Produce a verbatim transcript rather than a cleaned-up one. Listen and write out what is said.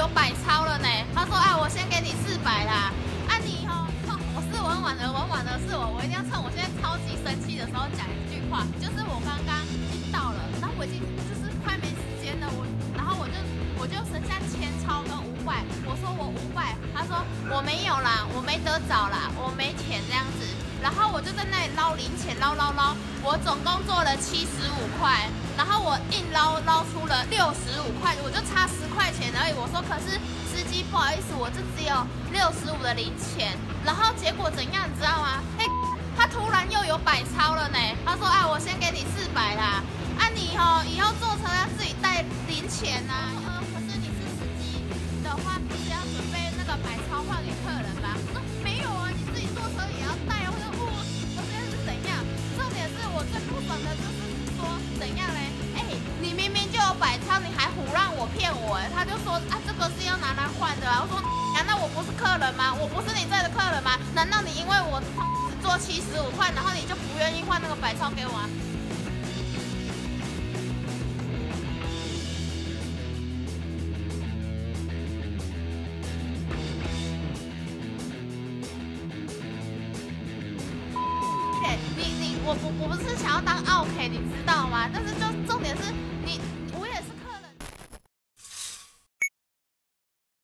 有百超了呢。他说啊，我先给你四百啦。啊你哦，我是文婉的，文婉的是我，我一定要趁我现在超级生气的时候讲一句话，就是我刚刚已经到了，然后我已经就是快没时间了，我然后我就我就剩下千超跟五百，我说我五百，他说我没有啦，我没得找啦，我没钱这样子。然后我就在那里捞零钱，捞捞捞，我总共做了七十五块，然后我硬捞捞出了六十五块，我就差十块钱而已。我说可是司机不好意思，我这只有六十五的零钱。然后结果怎样，你知道吗？嘿，他突然又有百超了呢。他说啊，我先给你四百啦，啊你哦以后坐车要自己带零钱呐、啊。呃，可是你是司机的话，不是要准备那个百超换给客人吧？我说没有啊，你自己坐车也要带。我说我我现在是怎样？重点是我最不爽的就是说怎样嘞？哎，你明明就有百超，你还胡让我骗我哎！他就说啊，这个是要拿来换的啊。我说难道我不是客人吗？我不是你这的客人吗？难道你因为我只做七十五块，然后你就不愿意换那个百超给我啊？你你我我我不是想要当 OK， 你知道吗？但是就重点是你